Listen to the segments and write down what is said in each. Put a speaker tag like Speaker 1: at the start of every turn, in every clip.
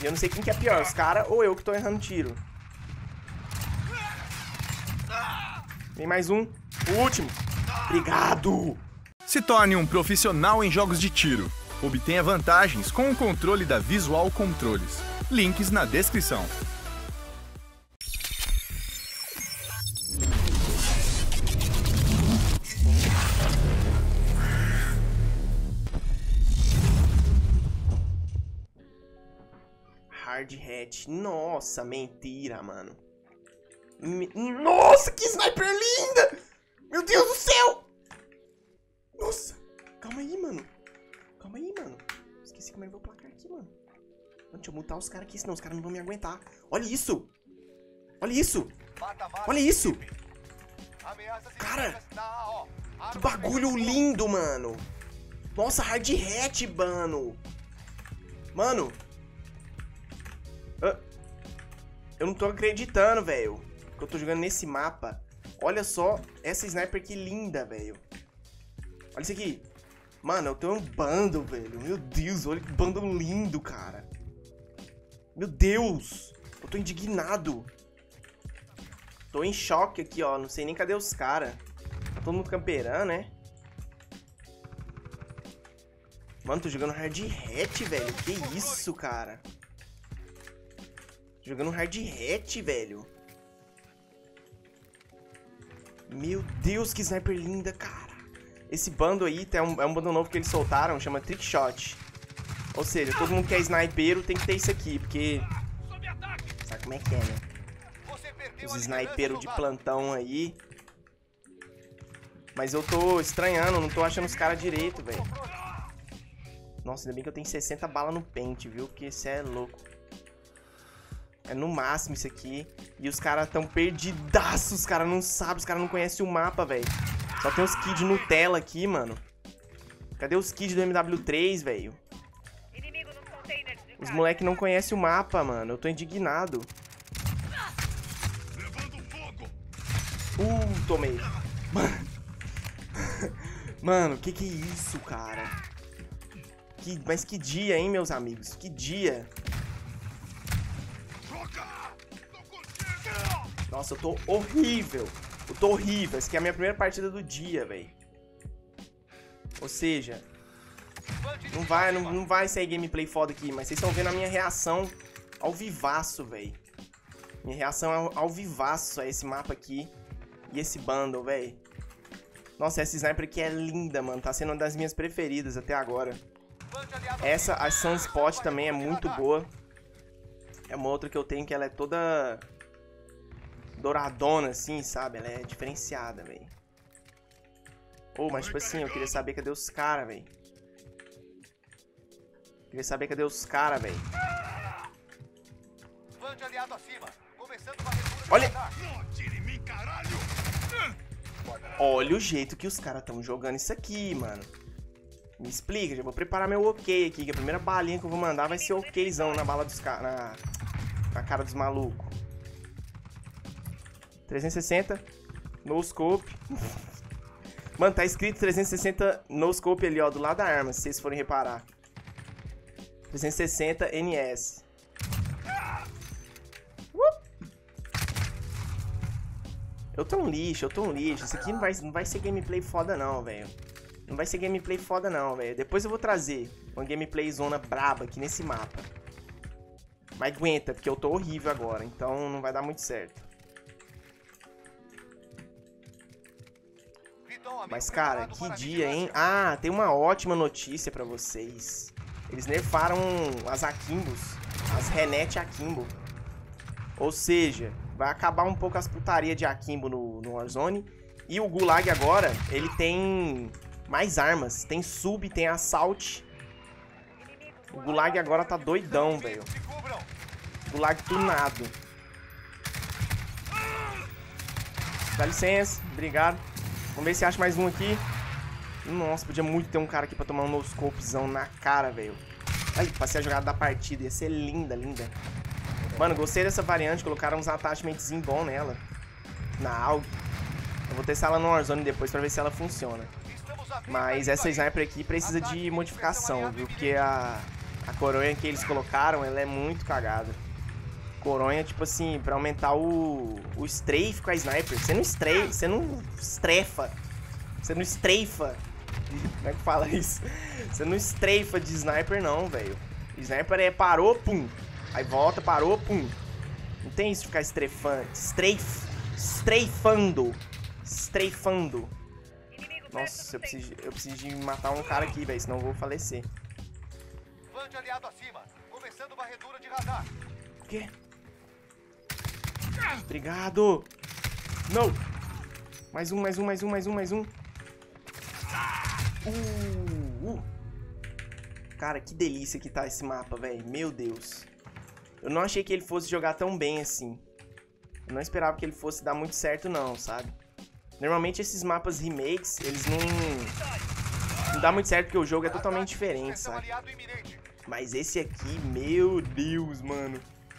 Speaker 1: E eu não sei quem que é pior, os caras ou eu que tô errando tiro. Vem mais um. O último. Obrigado!
Speaker 2: Se torne um profissional em jogos de tiro. Obtenha vantagens com o controle da Visual Controles. Links na descrição.
Speaker 1: Hard Hat. Nossa, mentira, mano. Nossa, que sniper linda! Meu Deus do céu! Nossa, calma aí, mano. Calma aí, mano. Esqueci como é que vai o placar aqui, mano. Deixa eu mutar os caras aqui, senão os caras não vão me aguentar. Olha isso! Olha isso! Olha isso! Cara, que bagulho lindo, mano. Nossa, Hard Hat, mano. Mano. Eu não tô acreditando, velho, que eu tô jogando nesse mapa. Olha só essa sniper que linda, velho. Olha isso aqui. Mano, eu tenho um bundle, velho. Meu Deus, olha que bundle lindo, cara. Meu Deus. Eu tô indignado. Tô em choque aqui, ó. Não sei nem cadê os caras. Tá todo mundo camperando, né? Mano, tô jogando Hard Hat, velho. Que isso, cara? Tô jogando Hard Hat, velho. Meu Deus, que sniper linda, cara. Esse bando aí é um bando novo que eles soltaram, chama Trickshot. Ou seja, todo mundo que é snipeiro tem que ter isso aqui, porque... Sabe como é que é, né? Os snipeiros de plantão aí. Mas eu tô estranhando, não tô achando os caras direito, velho. Nossa, ainda bem que eu tenho 60 balas no pente, viu? Porque isso é louco. É no máximo isso aqui. E os caras tão perdidaços. Os caras não sabem, os caras não conhecem o mapa, velho. Só tem os kids Nutella aqui, mano. Cadê os kids do MW3, velho? Os moleques não conhecem o mapa, mano. Eu tô indignado. Tomei. Mano, que é isso, cara? Mas que dia, hein, meus amigos? Que dia. Nossa, eu tô horrível. Eu tô horrível. Essa aqui é a minha primeira partida do dia, velho. Ou seja, não vai sair gameplay foda aqui, mas vocês estão vendo a minha reação ao vivaço, velho. Minha reação ao vivaço a esse mapa aqui e esse bundle, velho. Nossa, essa sniper aqui é linda, mano. Tá sendo uma das minhas preferidas até agora. Essa, a Sunspot, também é muito boa. É uma outra que eu tenho que ela é toda douradona, assim, sabe? Ela é diferenciada, velho. Mas tipo assim, eu queria saber cadê os caras, velho. Queria saber cadê os caras, velho. Olha! Olha o jeito que os caras estão jogando isso aqui, mano. Me explica, já vou preparar meu ok aqui, que a primeira balinha que eu vou mandar vai ser okzão na bala dos caras, na cara dos malucos. 360, no scope. Mano, tá escrito 360 no scope ali, ó, do lado da arma, se vocês forem reparar. 360 NS. Eu tô um lixo, Isso aqui não vai ser gameplay foda não, velho. Não vai ser gameplay foda não, velho. Depois eu vou trazer uma gameplay zona braba aqui nesse mapa. Mas aguenta, porque eu tô horrível agora, então não vai dar muito certo. Mas, cara, que dia, hein? Ah, tem uma ótima notícia pra vocês. Eles nerfaram as Akimbos, as Renet Akimbo. Ou seja, vai acabar um pouco as putarias de Akimbo no Warzone. E o Gulag agora, ele tem mais armas. Tem Sub, tem Assault. O Gulag agora tá doidão, velho. Gulag tunado. Dá licença, obrigado. Vamos ver se acha mais um aqui. Nossa, podia muito ter um cara aqui pra tomar um no-scopezão na cara, velho. Aí, passei a jogada da partida. Ia ser linda, linda. Mano, gostei dessa variante. Colocaram uns attachments bons nela. Na AUG. Eu vou testar ela no Warzone depois pra ver se ela funciona. Mas essa sniper aqui precisa de modificação, viu? Porque A coronha que eles colocaram, ela é muito cagada. Coronha, tipo assim, pra aumentar o strafe com a sniper. Você não estreifa. Você não estreifa. Como é que fala isso? Você não estreifa de sniper não, velho. Sniper é parou, pum. Aí volta, parou, pum. Não tem isso de ficar estreifando. Estreifando. Nossa, eu preciso de matar um cara aqui, velho. Senão eu vou falecer.
Speaker 3: Vande aliado acima. Começando varredura de radar.
Speaker 1: O quê? Obrigado. Não. Mais um. Cara, que delícia que tá esse mapa, velho. Meu Deus. Eu não achei que ele fosse jogar tão bem assim. Eu não esperava que ele fosse dar muito certo não, sabe? Normalmente esses mapas remakes, eles não dá muito certo porque o jogo é totalmente diferente, sabe? Mas esse aqui, meu Deus, mano.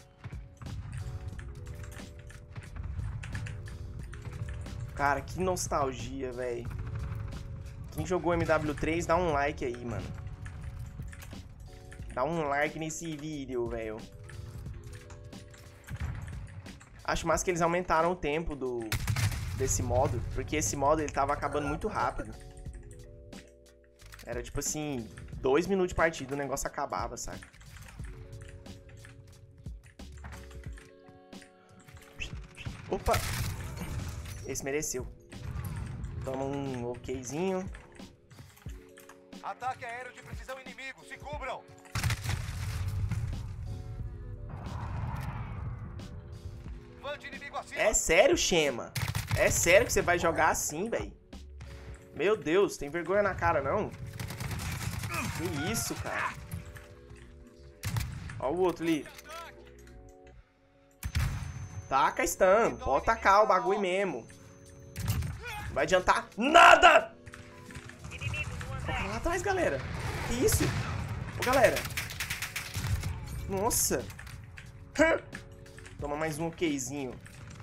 Speaker 1: Cara, que nostalgia, velho. Quem jogou MW3, dá um like aí, mano. Dá um like nesse vídeo, velho. Acho massa que eles aumentaram o tempo desse modo, porque esse modo ele tava acabando muito rápido. Era tipo assim, 2 minutos de partida o negócio acabava, saca? Opa! Esse mereceu. Toma um okzinho.
Speaker 3: Ataque aéreo de precisão inimigo, se cubram!
Speaker 1: É sério, Shema? É sério que você vai jogar assim, velho? Meu Deus, tem vergonha na cara, não? Que isso, cara? Ó o outro ali. Taca stun. Pode tacar o bagulho mesmo. Não vai adiantar nada! Ó, lá atrás, galera. Que isso? Ô, galera. Nossa. Toma mais um okzinho.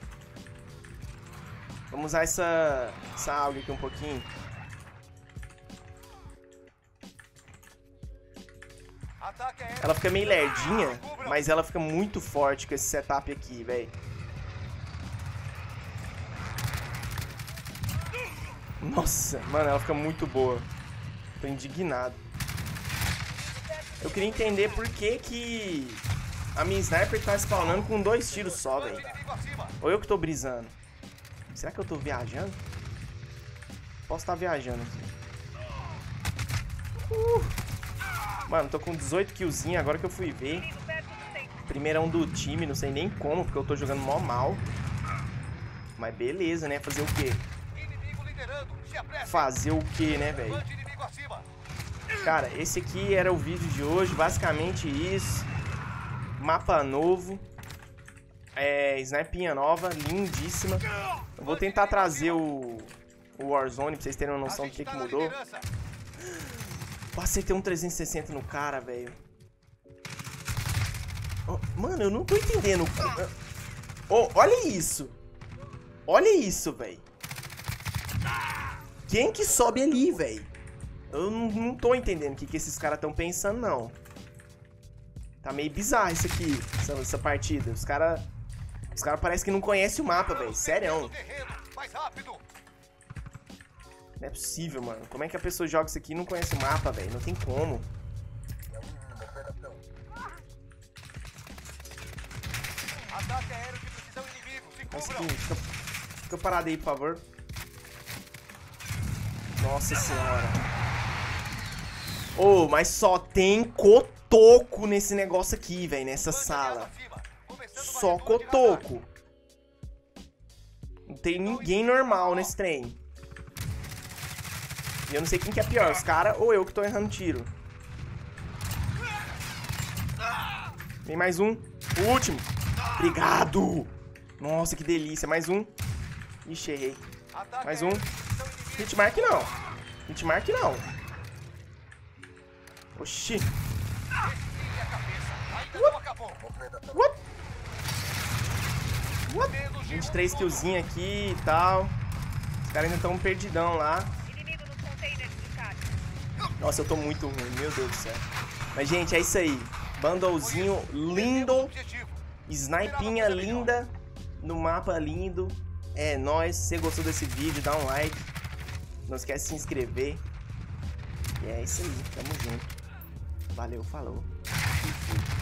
Speaker 1: Vamos usar essa áurea aqui um pouquinho. Ela fica meio lerdinha, mas ela fica muito forte com esse setup aqui, velho. Nossa, mano, ela fica muito boa. Tô indignado. Eu queria entender por que a minha sniper tá spawnando com 2 tiros só, velho. Ou eu que tô brisando? Será que eu tô viajando? Posso estar viajando aqui. Mano, tô com 18 killzinhos agora que eu fui ver. Primeirão do time, não sei nem como, porque eu tô jogando mó mal. Mas beleza, né? Fazer o quê? Fazer o quê, né, velho? Cara, esse aqui era o vídeo de hoje. Basicamente isso. Mapa novo. Snipinha nova, lindíssima. Eu vou tentar trazer o Warzone pra vocês terem uma noção do que mudou. Passei ter um 360 no cara, velho. Oh, mano, eu não tô entendendo. Oh, olha isso. Olha isso, velho. Quem que sobe ali, velho? Eu não tô entendendo o que esses caras estão pensando, não. Tá meio bizarro isso aqui, essa partida. Os caras parecem que não conhecem o mapa, velho. Sério. Não é possível, mano. Como é que a pessoa joga isso aqui e não conhece o mapa, velho? Não tem como. Nossa, aqui, fica parado aí, por favor. Nossa senhora. Oh, mas só tem cotoco nesse negócio aqui, velho. Nessa sala. Só cotoco. Não tem ninguém normal nesse trem. E eu não sei quem que é pior, os caras ou eu que tô errando tiro. Tem mais um. O último. Obrigado. Nossa, que delícia. Mais um. Ixi, errei. Mais um. Hitmark não. Hitmark não. Oxi. What? 23 killzinho aqui e tal. Os caras ainda estão perdidão lá. Nossa, eu tô muito ruim, meu Deus do céu. Mas, gente, é isso aí. Bundlezinho lindo. Snipinha linda. No mapa lindo. É nóis. Se você gostou desse vídeo, dá um like. Não esquece de se inscrever. E é isso aí. Tamo junto. Valeu, falou. E fui.